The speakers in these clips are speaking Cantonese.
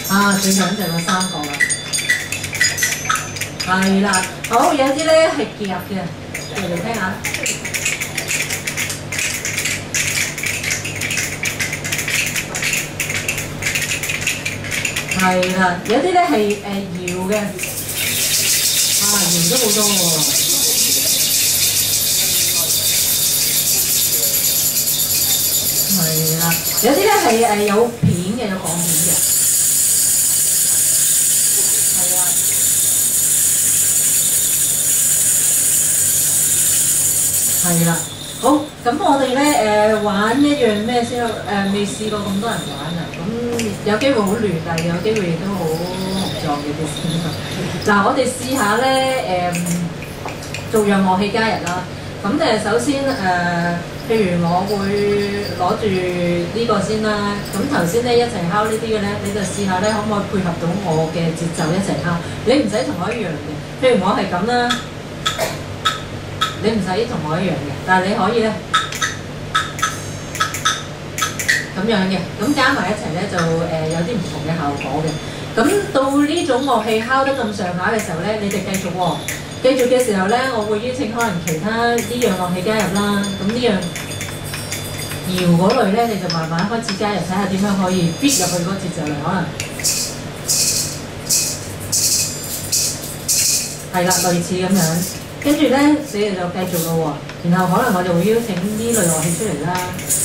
啊，最緊就有3個啦。係啦，好有啲咧係夾嘅，嚟聽下。係啦，有啲咧係搖嘅，啊搖都好多喎。係啦，有啲咧係有片嘅，有鋼片嘅。係啊。係啦，好，咁我哋咧玩一樣咩先？未試過咁多人玩啊，咁有機會好亂，但係有機會亦都好合作嘅啲先。嗱，我哋試下咧逐樣樂器加入啦。咁首先譬如我會攞住呢個先啦。咁頭先咧一齊敲呢啲嘅咧，你就試下咧可唔可以配合到我嘅節奏一齊敲？你唔使同我一樣嘅，譬如我係咁啦。你唔使同我一樣嘅，但係你可以咧咁樣嘅，咁加埋一齊咧就有啲唔同嘅效果嘅。咁到呢種樂器敲得咁上下嘅時候咧，你哋繼續喎，繼續嘅時候咧，我會邀請可能其他呢樣樂器加入啦。咁呢樣搖嗰類咧，你就慢慢開始加入，睇下點樣可以 fit 入去嗰個節奏嚟，可能係啦，類似咁樣。跟住咧，你哋就繼續咯喎，然後可能我就會邀請呢類樂器出嚟啦，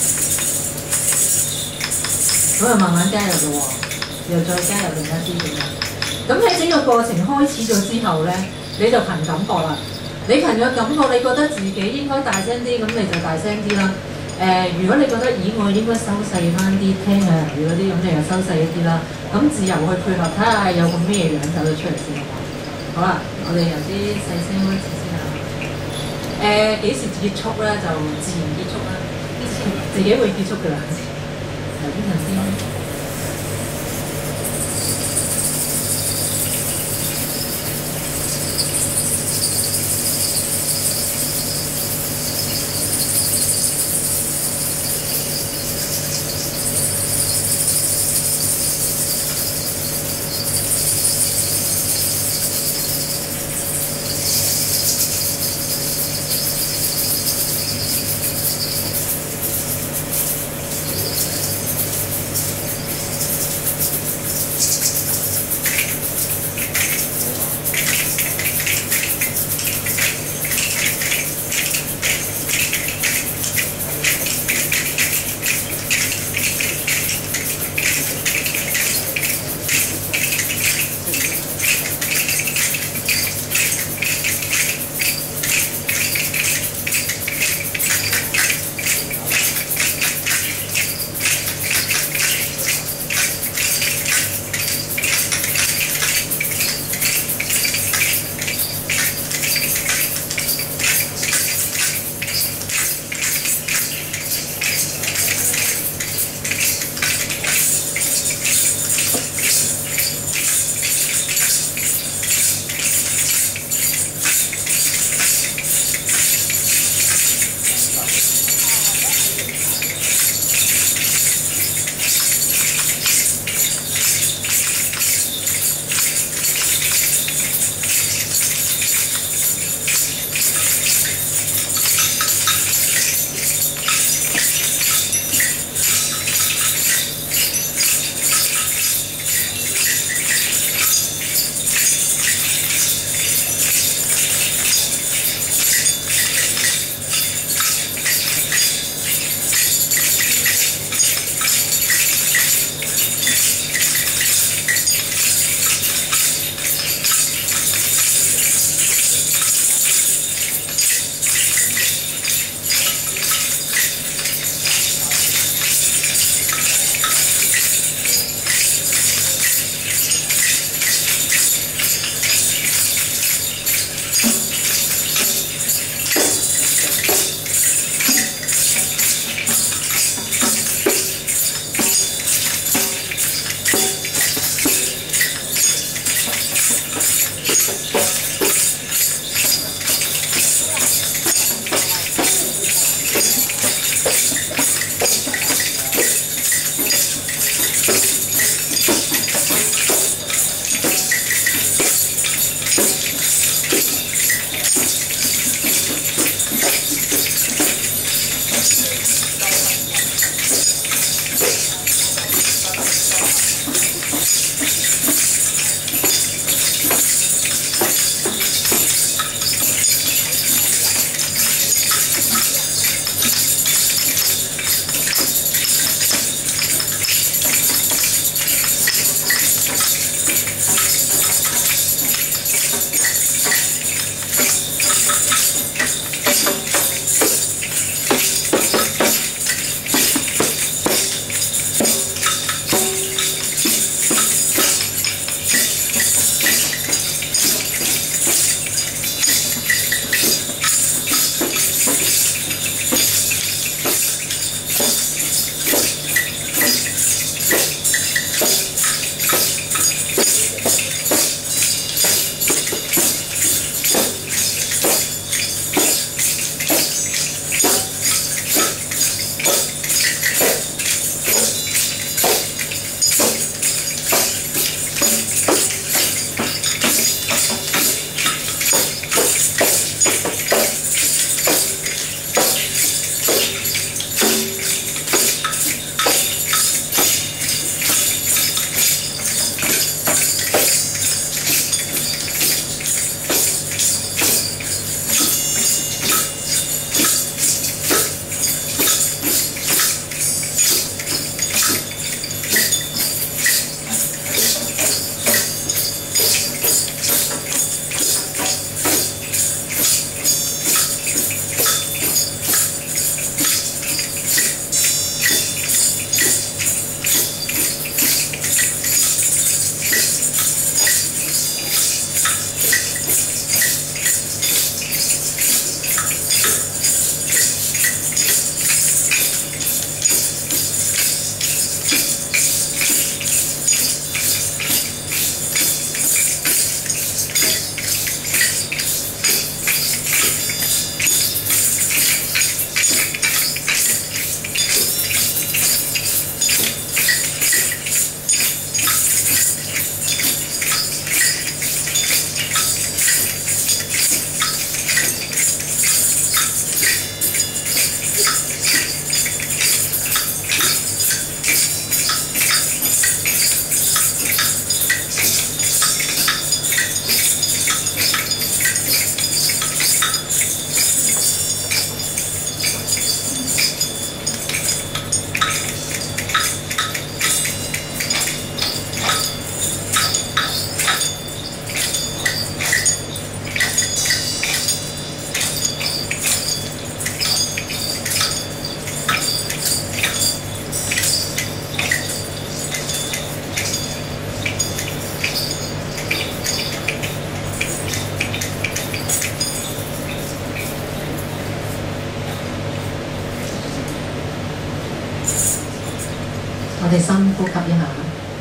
咁就慢慢加入咯喎，又再加入另一啲咁樣。咁喺整個過程開始咗之後咧，你就憑感覺啦。你憑咗感覺，你覺得自己應該大聲啲，咁你就大聲啲啦。如果你覺得咦，我應該收細翻啲，聽下人哋嗰啲，咁你就收細一啲啦。咁自由去配合，睇下有個咩樣走咗出嚟先。好啦，我哋由啲細聲開始先啦。幾時結束咧？就自然結束啦，自己會結束㗎啦。頭先。 我哋深呼吸一下。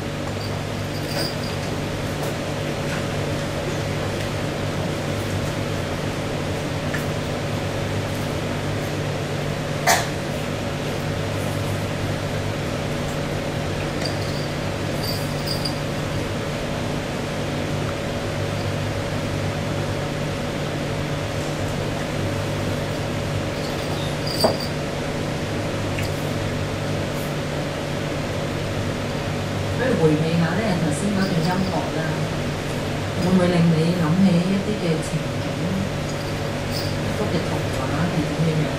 回味下咧頭先嗰段音樂啦，會唔會令你諗起一啲嘅情景、一幅嘅圖畫係點樣？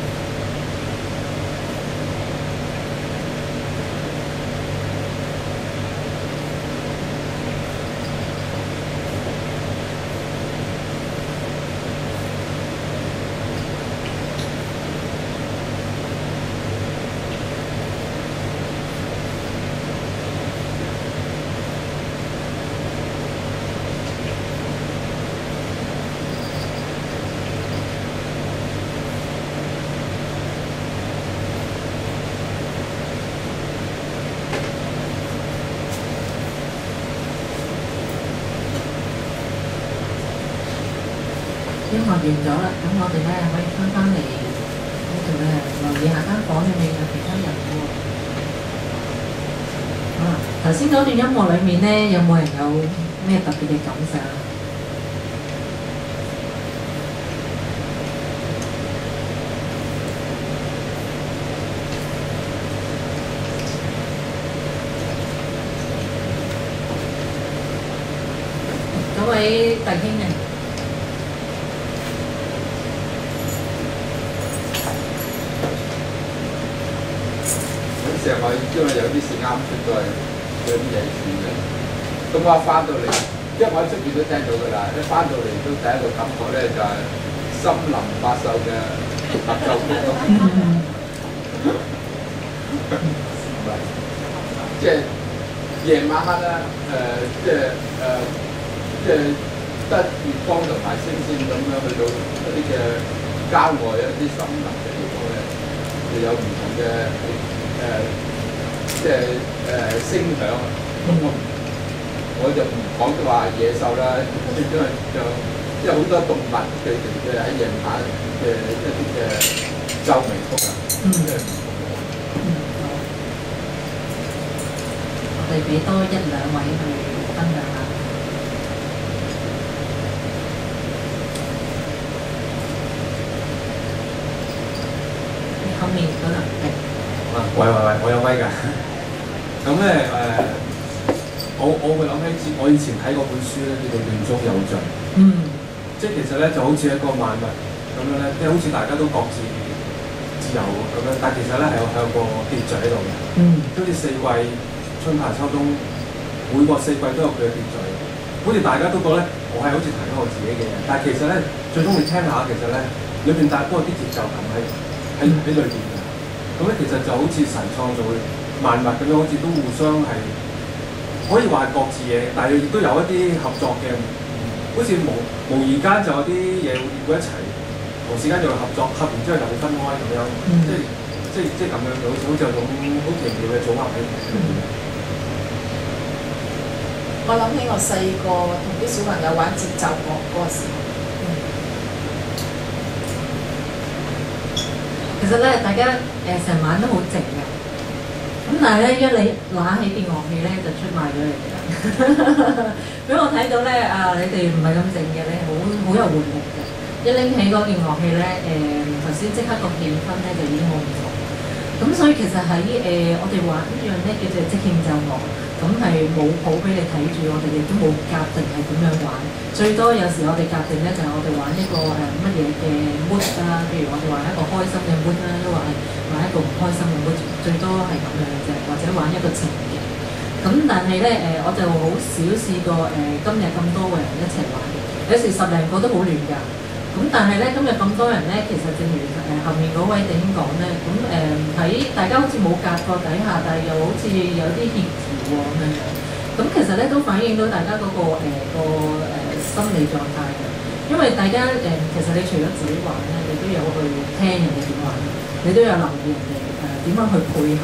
音樂完咗啦，咁我哋咧可以翻嚟呢度咧，留意下間房裏面有其他人喎。好啦，頭先嗰段音樂裏面咧，有冇人有咩特別嘅感受？嗰位弟兄啊！ 成日我因為有啲事啱出咗去，有啲嘢事嘅。咁我翻到嚟，因為我喺出邊都聽到㗎啦，一翻到嚟都第一個感覺咧就係森林發售嘅合奏曲咯。唔係，即係夜晚黑啦，即係得月光同埋星星咁樣去到一啲嘅郊外一啲森林嘅地方咧，就有唔同嘅。聲響啊，咁我就唔講得話野獸啦，因為即係好多動物佢哋嘅喺夜晚嘅一啲嘅奏鳴曲啊， 我哋俾多一兩位去分享下。你後面嗰度係。 喂，我有威㗎。咁咧我會諗起我以前睇過本書咧，叫做《亂中有序》。即係其實咧就好似一個萬物咁樣咧，即係好似大家都各自自由咁樣，但係其實咧係有個秩序喺度嘅。好似四季春夏秋冬，每個四季都有佢嘅秩序。好似大家都覺得我係好似提緊我自己嘅嘢，但係其實咧最終你聽下，其實咧裏邊大都有啲節奏感喺裏邊。咁咧其實就好似神創造萬物咁樣，好似都互相係可以話係各自嘢，但係亦都有一啲合作嘅，好似無意間就有啲嘢會一齊，同時間就會合作，合完之後就會分開咁樣，即係咁樣，好似有種好奇妙嘅組合喺裏邊。 我諗起我細個同啲小朋友玩節奏樂嗰個時候。 其實咧，大家成晚都好靜嘅，咁但係咧，一你拿起件樂器咧，就出賣咗你哋啦。俾我睇到咧，你哋唔係咁靜嘅，你好有活力嘅。一拎起嗰件樂器咧，頭先即刻個氣氛咧就已經好唔同。咁所以其實喺我哋玩呢樣咧叫做即興奏樂，咁係冇譜俾你睇住，我哋亦都冇夾定係點樣玩。最多有時我哋夾定咧就係我哋玩一個乜嘢嘅 mood 啦，譬如我哋玩一個開心嘅 mood 啦，都話係玩一個唔開心嘅 mood，最多係咁樣嘅啫，或者玩一個情景。咁但係咧我就好少試過今日咁多個人一齊玩，有時10零個都好亂㗎。咁但係咧今日咁多人咧，其實正如後面嗰位弟兄講咧，咁喺大家好似冇夾過底下，但係又好似有啲協調喎咁樣。咁其實咧都反映到大家嗰個心理狀態嘅，因為大家其實你除咗自己玩咧，你都有去聽人哋點玩，你都有留意人哋點樣去配合，你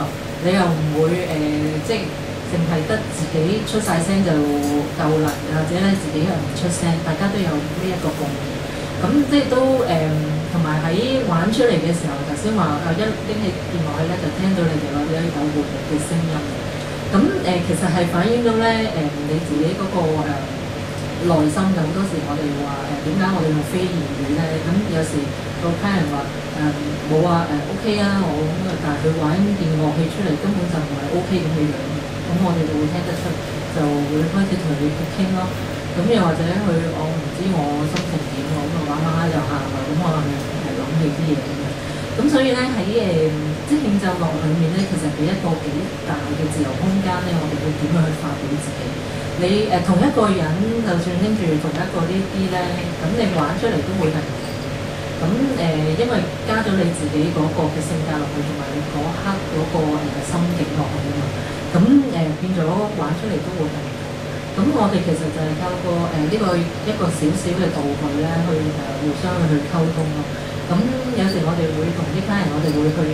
你又唔會即係淨係得自己出晒聲就夠啦，或者咧自己又唔出聲，大家都有呢一個共鳴。咁即係都同埋喺玩出嚟嘅時候，頭先話一拎起電話咧，就聽到你哋話有活力嘅聲音。咁其實係反映到咧你自己嗰、個內心嘅。好多時我哋話點解我哋用非言語咧？咁有時個客人話冇啊OK 啊我咁啊，但係佢玩件樂器出嚟根本就唔係 OK 咁嘅樣，咁我哋就會聽得出，就會開始同佢傾咯。咁又或者佢我唔知我心情點喎，咁啊玩玩下就喊啊，咁可能係諗起啲嘢咁樣。咁所以咧喺即係興奏樂裏面咧，其實俾一個幾大嘅自由空間咧，我哋會點樣去發表自己。你同一個人，就算拎住同一個呢啲咧，咁你玩出嚟都會係唔同。咁因為加咗你自己嗰個嘅性格落去，同埋你嗰刻嗰個心境落去啊嘛。咁變咗玩出嚟都會係唔同。咁我哋其實就係透過呢個一個少少嘅道具咧，去互相去溝通咯。咁有時我哋會同啲客人，我哋會去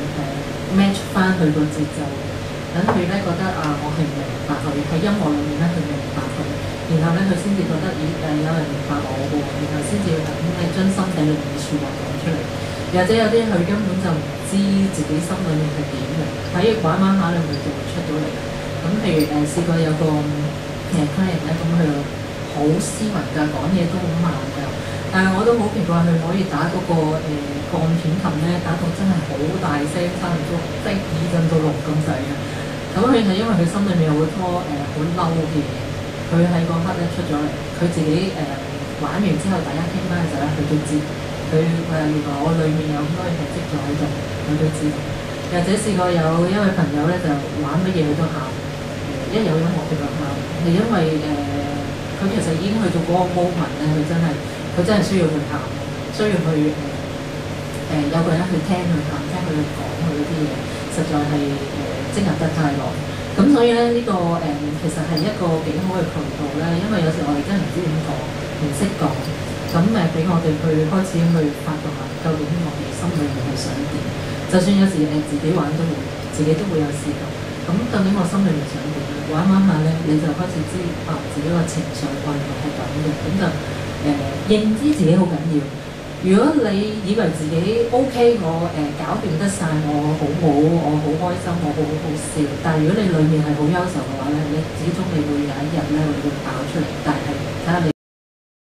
match 翻佢個節奏。等佢咧覺得我係明白佢喺音樂裏面咧，佢明白佢，然後咧佢先至覺得有人明白我喎，然後先至咁你將心底裏面嘅説話講出嚟。又或者有啲佢根本就唔知自己心裏面係點嘅，喺玩玩下裏面就會出到嚟。咁譬如試過有個客人咧，咁佢好斯文㗎，講嘢都好慢㗎，但係我都好奇怪佢可以打嗰個鋼片琴咧，打到真係好大聲，差唔多即係耳震到聾咁滯嘅。咁佢係因為佢心裏面有好多好嬲嘅嘢，佢喺嗰刻咧出咗嚟，佢自己玩完之後，大家傾翻嘅時候咧，佢都知，佢原來我裏面有咁多嘢積咗喺度，佢都知道。或者試過有一位朋友咧，就玩乜嘢佢都喊，一有音樂佢就喊，係因為佢其實已經去到嗰個 moment 咧，佢真係需要去喊，需要去有個人去聽佢喊，聽佢講佢嗰啲嘢，實在係積壓得太耐。咁所以咧呢個其實係一個幾好嘅渠道咧，因為有時我哋真係唔知點講，唔識講，咁俾我哋去開始去發覺下，究竟我哋心裏面係想點。就算有時自己玩都會，自己都會有試過。咁究竟我心裏面想點？玩玩下咧，你就開始知自己個情緒原來係咁嘅，咁就認知自己好緊要。如果你以為自己 OK， 我搞掂得晒，我好好，我好開心，我好好笑。但係如果你裡面係好憂愁嘅話咧，你始終你會有一日咧會爆出嚟。但係睇下你